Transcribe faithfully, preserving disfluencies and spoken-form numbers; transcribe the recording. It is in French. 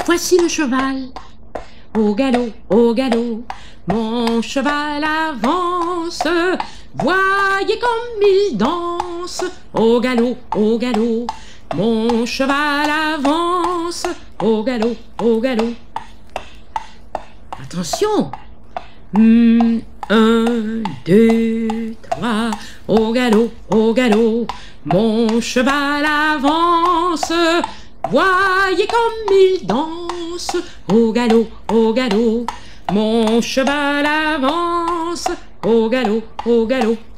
Voici le cheval, au galop, au galop, mon cheval avance, voyez comme il danse, au galop, au galop, mon cheval avance, au galop, au galop. Attention! Mmh, un, deux, trois, au galop, au galop, mon cheval avance, voyez comme il danse, au galop, au galop, mon cheval avance, au galop, au galop.